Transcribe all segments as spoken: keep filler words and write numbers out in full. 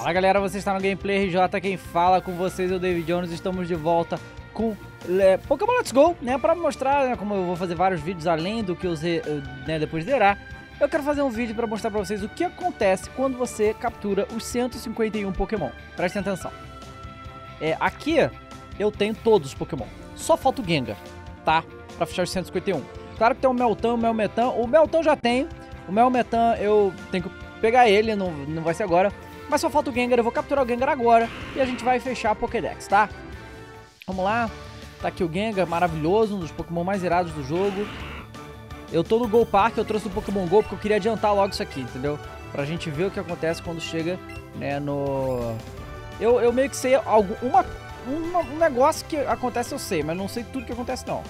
Fala galera, você está no Gameplay R J, quem fala com vocês é o David Jones. Estamos de volta com é, Pokémon Let's Go, né, para mostrar, né, como eu vou fazer vários vídeos além do que eu usei, né, depois de zerar. Eu quero fazer um vídeo para mostrar para vocês o que acontece quando você captura os cento e cinquenta e um Pokémon. Prestem atenção. É, aqui eu tenho todos os Pokémon, só falta o Gengar, tá? Para fechar os cento e cinquenta e um. Claro que tem o Meltan, o Melmetan, o Meltan já tenho, o Melmetan eu tenho que pegar ele, não, não vai ser agora. Mas só falta o Gengar, eu vou capturar o Gengar agora e a gente vai fechar a Pokédex, tá? Vamos lá, tá aqui o Gengar, maravilhoso, um dos Pokémon mais irados do jogo. Eu tô no Go Park, eu trouxe o Pokémon Go porque eu queria adiantar logo isso aqui, entendeu? Pra gente ver o que acontece quando chega, né, no... Eu, eu meio que sei algo, uma, uma, um negócio que acontece eu sei, mas não sei tudo que acontece não.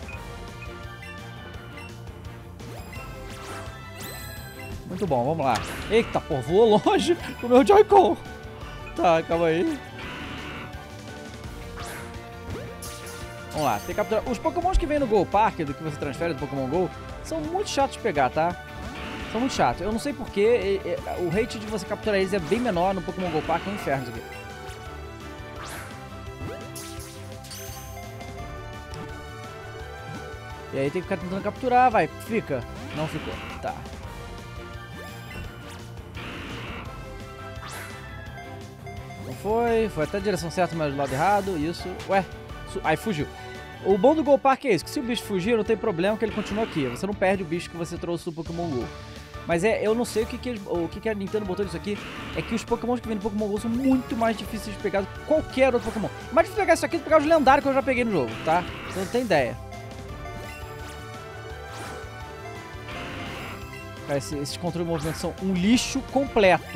Muito bom, vamos lá. Eita, pô, voou longe o meu Joy-Con. Tá, calma aí. Vamos lá, tem que capturar. Os Pokémons que vem no Go Park, do que você transfere do Pokémon Go, são muito chatos de pegar, tá? São muito chatos. Eu não sei porquê, o rate de você capturar eles é bem menor no Pokémon Go Park, é um inferno isso aqui. E aí tem que ficar tentando capturar, vai, fica. Não ficou, tá. Foi, foi até a direção certa, mas do lado errado, isso. Ué, aí fugiu. O bom do Go Park é isso, que se o bicho fugir, não tem problema que ele continua aqui. Você não perde o bicho que você trouxe do Pokémon Go. Mas é, eu não sei o que, que, o que, que a Nintendo botou nisso aqui, é que os Pokémon que vêm do Pokémon Go são muito mais difíceis de pegar do que qualquer outro Pokémon. Mais difícil pegar isso aqui do que pegar os lendários que eu já peguei no jogo, tá? Você não tem ideia. Cara, esse, esses controles de movimento são um lixo completo.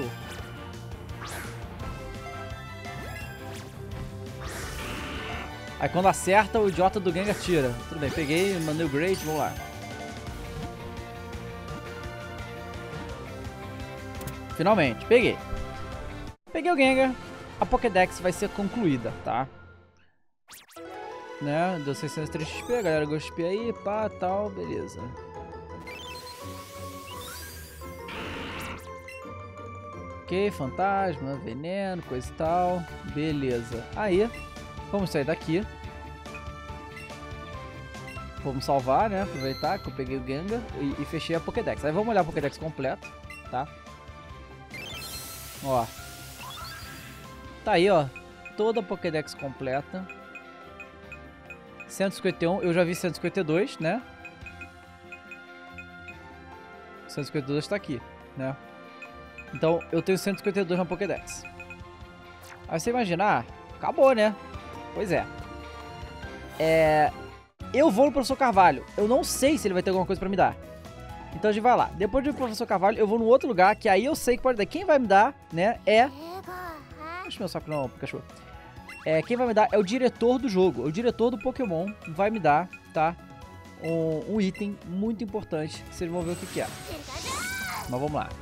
Aí quando acerta, o idiota do Gengar tira. Tudo bem, peguei, mandei o Great, vamos lá. Finalmente, peguei. Peguei o Gengar. A Pokédex vai ser concluída, tá? Né? Deu seiscentos e três X P, a galera gostou de X P aí, pá, tal, beleza. Ok, fantasma, veneno, coisa e tal. Beleza. Aí... vamos sair daqui. Vamos salvar, né? Aproveitar que eu peguei o Gengar e, e fechei a Pokédex. Aí vamos olhar a Pokédex completa, tá? Ó. Tá aí, ó. Toda a Pokédex completa. cento e cinquenta e um. Eu já vi cento e cinquenta e dois, né? cento e cinquenta e dois tá aqui, né? Então eu tenho cento e cinquenta e dois na Pokédex. Aí você imaginar, acabou, né? Pois é. É... eu vou no Professor Carvalho. Eu não sei se ele vai ter alguma coisa pra me dar. Então a gente vai lá. Depois do Professor Carvalho, eu vou num outro lugar, que aí eu sei que pode dar. Quem vai me dar, né, é... deixa meu saco não, Pikachu. É, quem vai me dar é o diretor do jogo. O diretor do Pokémon vai me dar, tá? Um, um item muito importante. Vocês vão ver o que que é. Mas vamos lá.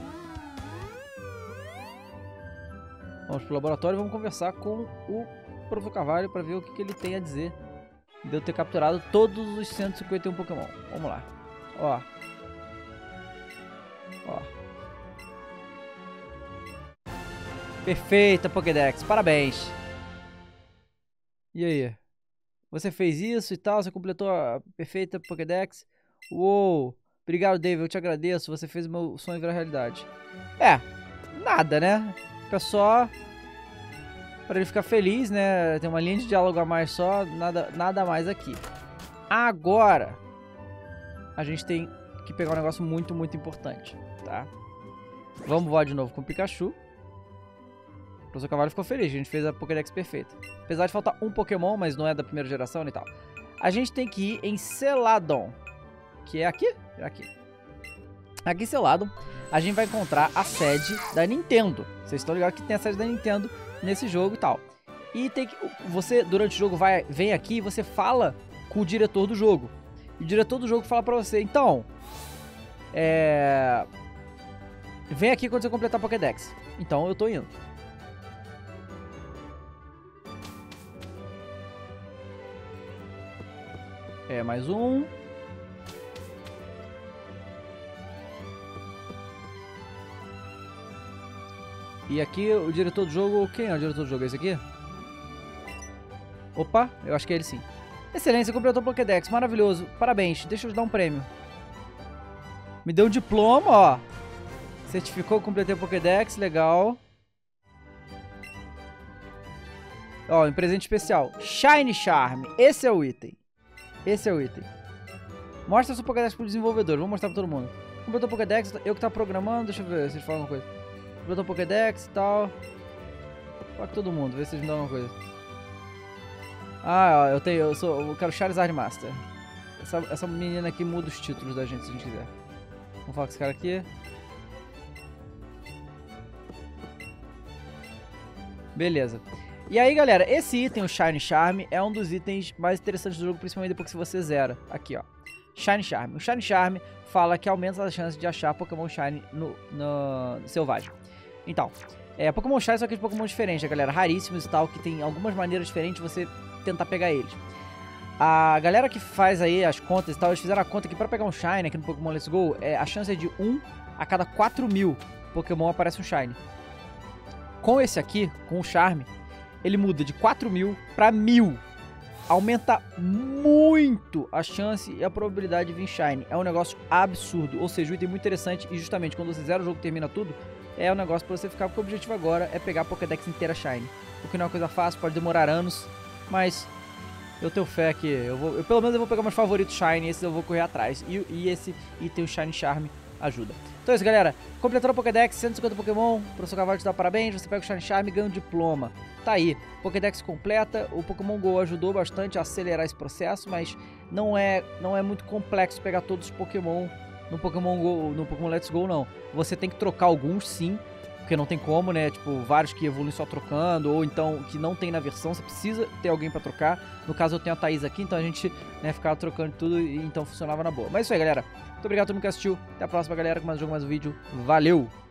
Vamos pro laboratório e vamos conversar com o Professor Carvalho para ver o que, que ele tem a dizer de eu ter capturado todos os cento e cinquenta e um Pokémon. Vamos lá. Ó. Ó. Perfeita Pokédex. Parabéns. E aí? Você fez isso e tal? Você completou a perfeita Pokédex? Uou. Obrigado, David. Eu te agradeço. Você fez o meu sonho virar realidade. É. Nada, né? Fica só... para ele ficar feliz, né? Tem uma linha de diálogo a mais só, nada, nada mais aqui. Agora, a gente tem que pegar um negócio muito, muito importante, tá? Vamos voar de novo com o Pikachu. O Professor Carvalho ficou feliz, a gente fez a Pokédex perfeita. Apesar de faltar um Pokémon, mas não é da primeira geração e tal. A gente tem que ir em Celadon, que é aqui? É aqui. Aqui em Celadon, a gente vai encontrar a sede da Nintendo. Vocês estão ligados que tem a sede da Nintendo nesse jogo e tal. E tem que... você, durante o jogo, vai, vem aqui e você fala com o diretor do jogo. E o diretor do jogo fala pra você, então... É... vem aqui quando você completar a Pokédex. Então eu tô indo. É, mais um... E aqui o diretor do jogo... Quem é o diretor do jogo? É esse aqui? Opa, eu acho que é ele sim. Excelente, você completou o Pokédex. Maravilhoso. Parabéns. Deixa eu te dar um prêmio. Me deu um diploma, ó. Certificou que completei o Pokédex. Legal. Ó, um presente especial. Shiny Charm. Esse é o item. Esse é o item. Mostra seu Pokédex pro desenvolvedor. Vou mostrar pra todo mundo. Completou o Pokédex. Eu que tava programando. Deixa eu ver se eles falam alguma coisa. Completou o Pokédex e tal. Fala com todo mundo. Vê se eles me dão alguma coisa. Ah, ó, eu tenho. Eu sou. Eu quero Charizard Master. Essa, essa menina aqui muda os títulos da gente se a gente quiser. Vamos falar com esse cara aqui. Beleza. E aí, galera, esse item, o Shiny Charm, é um dos itens mais interessantes do jogo, principalmente depois que você zera. Aqui, ó. Shiny Charm. O Shiny Charm fala que aumenta a chance de achar Pokémon Shiny no, no, no selvagem. Então, é, Pokémon Shiny são aqueles Pokémon diferentes, galera, raríssimos e tal, que tem algumas maneiras diferentes de você tentar pegar eles. A galera que faz aí as contas e tal, eles fizeram a conta que pra pegar um Shiny aqui no Pokémon Let's Go, é, a chance é de um a cada quatro mil Pokémon aparece um Shiny. Com esse aqui, com o Charme, ele muda de quatro mil pra mil. Aumenta muito a chance e a probabilidade de vir Shiny. É um negócio absurdo. Ou seja, um item muito interessante. E justamente quando você zera o jogo e termina tudo, é um negócio pra você ficar. Porque o objetivo agora é pegar a Pokédex inteira Shiny. O que não é uma coisa fácil, pode demorar anos. Mas eu tenho fé que eu vou. Eu, pelo menos eu vou pegar meus favoritos Shiny. Esses eu vou correr atrás. E, e esse item, o Shiny Charm, ajuda. Então é isso, galera. Completando a Pokédex, cento e cinquenta Pokémon. O professor Carvalho te dá parabéns. Você pega o Shiny Charm e ganha um diploma. Tá aí. Pokédex completa. O Pokémon Go ajudou bastante a acelerar esse processo, mas não é, não é muito complexo pegar todos os Pokémon no Pokémon Go, no Pokémon Let's Go, não. Você tem que trocar alguns, sim. Porque não tem como, né? Tipo, vários que evoluem só trocando, ou então que não tem na versão, você precisa ter alguém pra trocar. No caso, eu tenho a Thaís aqui, então a gente, né, ficava trocando tudo e então funcionava na boa. Mas é isso aí, galera. Muito obrigado a todo mundo que assistiu. Até a próxima, galera, com mais um jogo, mais um vídeo. Valeu!